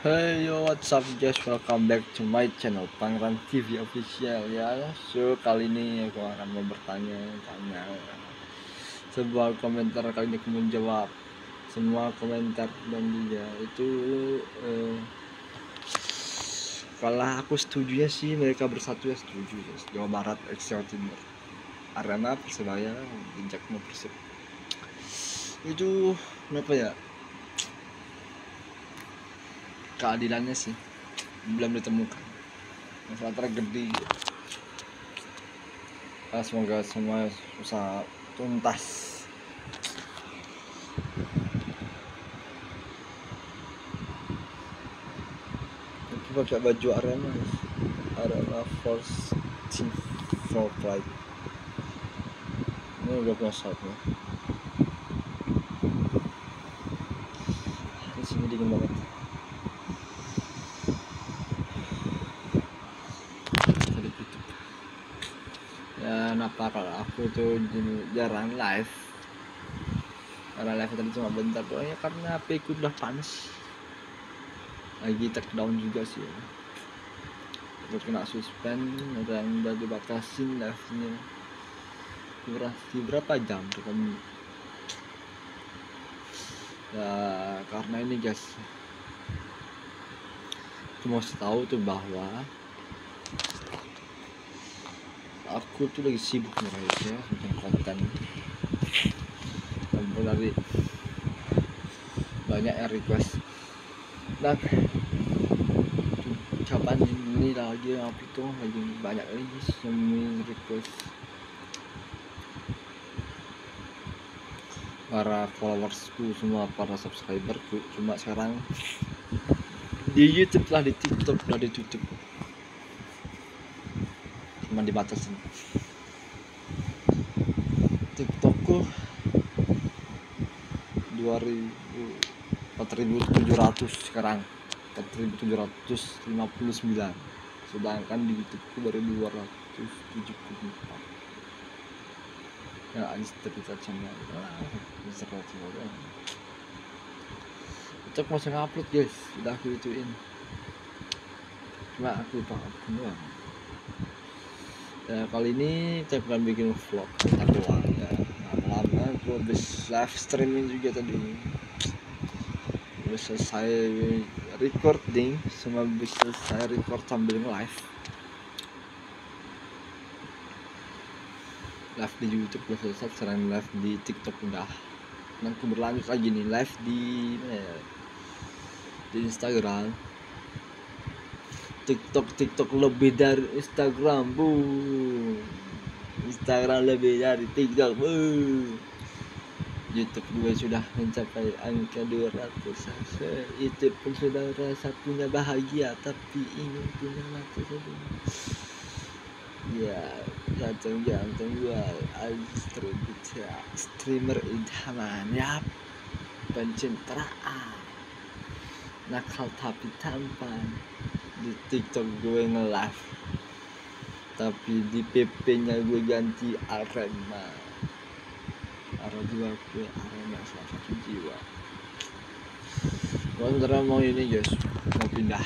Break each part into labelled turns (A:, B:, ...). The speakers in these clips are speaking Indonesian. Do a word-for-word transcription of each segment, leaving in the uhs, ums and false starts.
A: Hey yo, what's up guys? Welcome back to my channel Pangeran T V Official ya. So kali ini aku akan mau bertanya tanya sebuah komentar. Kali ini aku menjawab semua komentar dan juga itu eh, kalau aku setuju ya sih mereka bersatu ya setuju ya. Jawa Barat x Jawa Timur, Arema Persebaya, Jakmo Persib. Itu kenapa ya? Keadilannya sih belum ditemukan. Masalah tragedi. Nah, semoga semua usaha tuntas. Aku pakai baju Arema, Arema Force Team for Pride. Ini udah punya shotnya. Di sini dingin banget. Tadi tutup. Ya, kenapa kalau aku tuh jarang live? Karena live tadi cuma bentar doang ya, karena H P ku udah panas. Lagi take down juga sih ya. Terus kena suspend dan udah dibatasin live-nya durasi berapa jam tuh kamu ya. Karena ini guys, aku mau tahu tuh bahwa aku tuh lagi sibuk nih guys ya tentang konten, dan dari banyak yang request dan ucapan ini lagi aku tuh lagi banyak lagi yang request para followersku semua, para subscriberku. Cuma sekarang di YouTube lah, di TikTok lah ditutup, cuma dibatasin. TikTokku dua ribu empat ribu tujuh ratus sekarang, empat ribu tujuh ratus lima puluh sembilan, sedangkan di YouTubeku baru dua ratus tujuh puluh empat. Ya cerita channel cerita channel cek masih ngupload guys, udah aku ituin, cuma aku lupa akun doang. Ya kali ini saya bukan bikin vlog bentar doang ya, lama-lama aku habis live streaming juga tadi, habis selesai recording sama habis selesai record sambil live live di YouTube udah selesai, sekarang live di TikTok udah. Nanti berlanjut lagi nih live di eh, di Instagram, TikTok TikTok lebih dari Instagram bu, Instagram lebih dari TikTok bu. YouTube juga sudah mencapai angka dua ratus. Itu pun sudah rasa punya bahagia, tapi ingin punya mata saja. Ya, jantung-jantung gua streamer idaman ya, pencitraan nakal tapi tampan. Di TikTok gue nge-live, tapi di P P-nya gue ganti Arema. Arema juga gue Arema salah satu jiwa. Gue sebenernya mau ini guys, mau pindah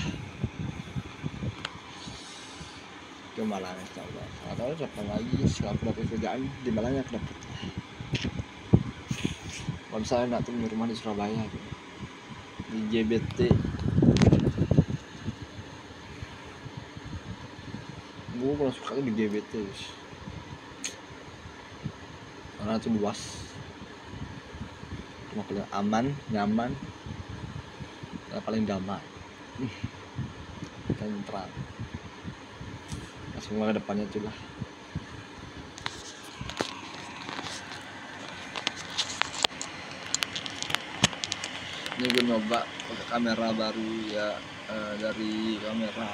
A: ke Malang coba. Nggak tahu siapa lagi setelah dapat kerjaan di Malang aku dapat. Kalau misalnya nggak tuh punya rumah di Surabaya gitu, di G B T. Gue kalau suka tuh di G B T guys, karena itu luas, cuma paling aman, nyaman, dan paling damai dan terang. Nah, semua ke depannya itulah. Ini gue nyoba pakai kamera baru ya, eh, dari kamera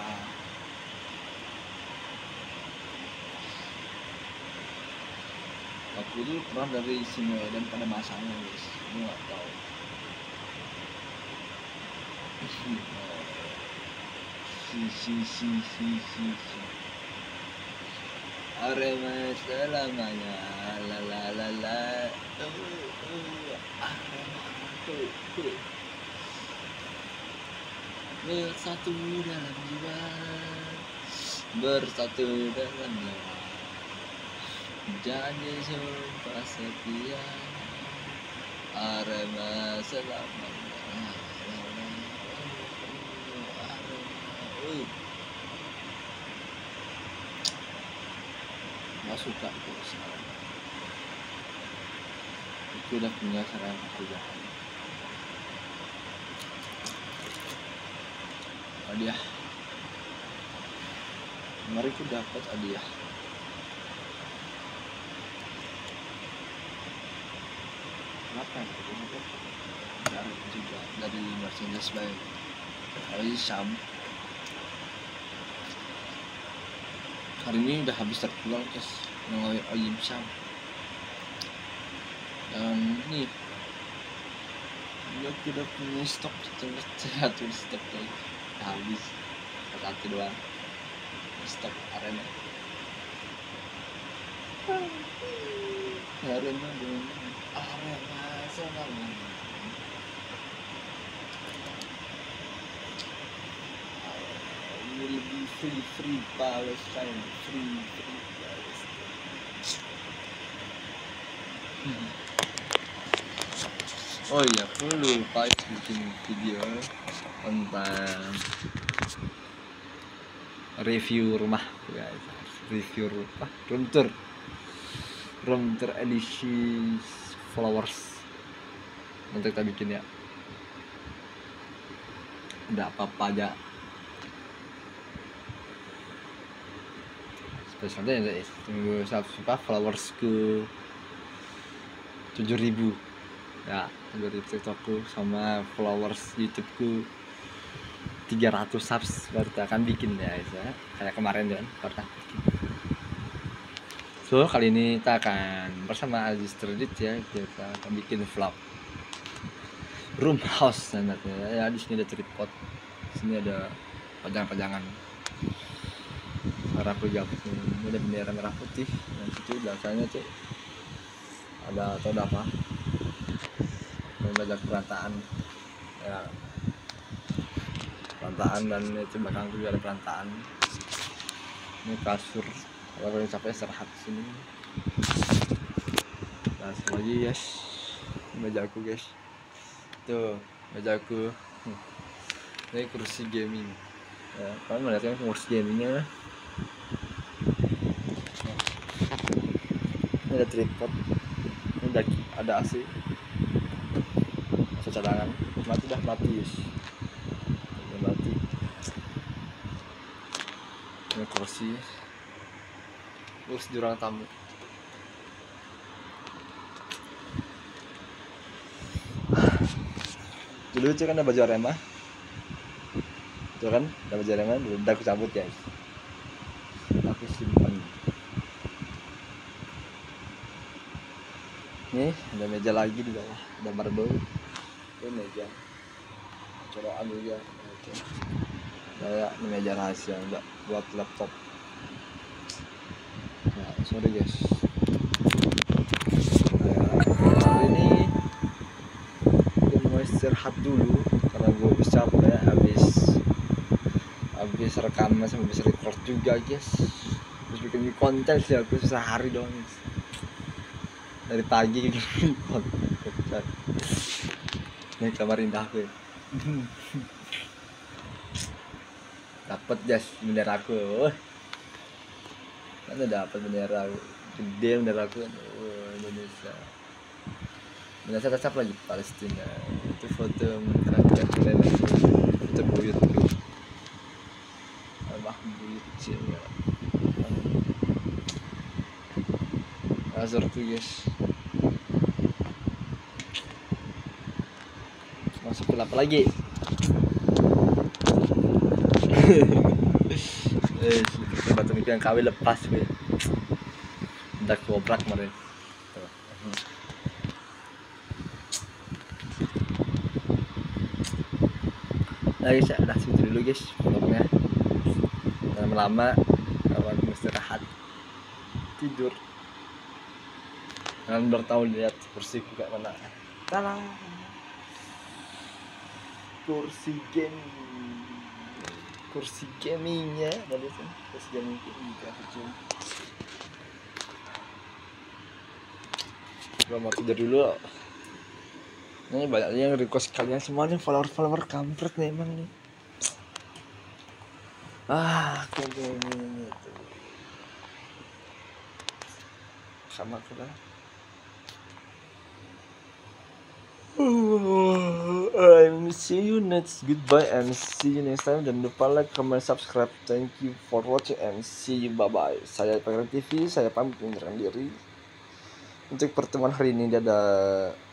A: aku tuh pernah dari sini dan pada masanya guys, gue nggak tahu. Si si si si si si Arema selamanya, la la la la, uh, uh, Arema tuh, tuh. bersatu dalam jiwa, bersatu dalam nyawa, janji sumpah setia, Arema selamanya. Arema, nggak suka itu sekarang. Itu udah punya sekarang pekerjaan. Hadiah. Kemarin aku dapat hadiah. Kenapa ya? Dari juga dari Mercedes Benz. Dari Sam. Hari ini udah habis terjual guys, yang Oyim Sam. Dan ini ya udah punya stok terus satu stok lagi habis satu doang stok Arema. Arema dong, Arema selamanya. Will be free free Palestine, free free Palestine. Hmm. Oh iya, aku lupa bikin video tentang review rumah guys, review rumah room tour, room tour edisi flowers. Nanti kita bikin ya, udah apa-apa aja. Spesialnya ya, tunggu suka flowers ke tujuh ribu ya, tujuh ribu tiktokku sama followers youtubeku tiga ratus subs baru akan bikin ya guys ya, kayak kemarin kan pernah bikin. So kali ini kita akan bersama Aziz Terdit ya, kita akan bikin vlog room house nantinya ya. Di sini ada tripod, di sini ada pajangan-pajangan merah putih, ini ada bendera merah putih, dan situ belakangnya tuh ada atau ada apa, belajar perantaan ya, perantaan, dan itu belakang juga ada perantaan. Ini kasur kalau kalian capek istirahat sini. Nah lagi guys, mejaku guys, tuh mejaku. Ini kursi gaming ya, kalian melihatnya kursi gamingnya. Ini ada tripod, ini ada, ada A C, A C cadangan, mati dah mati guys, udah mati. Ini kursi, kursi di ruang tamu. Dulu itu kan ada baju Arema, itu kan ada baju Arema, udah aku cabut guys, aku simpan. Nih ada meja lagi di bawah, ada marble, ini meja colokan juga. Oke, kayak ini meja rahasia enggak buat laptop. Nah, sorry guys, nah, hari ini gue mau istirahat dulu karena gue habis capek, habis habis rekaman sama habis record juga guys, habis bikin konten sih aku sehari doang guys. Dari pagi bikin konten. Ini kamar indah gue. Dapat jas bendera aku. Mana dapat bendera gede, bendera aku. Oh, Indonesia. Indonesia tetap lagi Palestina. Itu foto terakhir kalian lagi. Foto buyut gue. Abah buyut kecil ya. Azur tuh guys. Masuk apa lagi? Eh, batu mikir yang kawin lepas gue. Udah kobrak kemarin. Nah guys, udah segitu dulu guys vlognya. Lama-lama kawan istirahat tidur. Kalian bertahu lihat kursiku kayak mana. Talah. Kursi game. kursi gamingnya dari sini, kursi gaming ini kasih zoom. Gua mau tidur dulu. Ini banyak yang request kalian semuanya follower-follower kampret nih emang nih. Ah, kayak gini itu. Sama aku lah. I'm see you next. Goodbye and see you next time. Jangan lupa like, comment, subscribe. Thank you for watching and see you. Bye bye. Saya Pangeran T V. Saya pamit undur diri. Untuk pertemuan hari ini, dadah.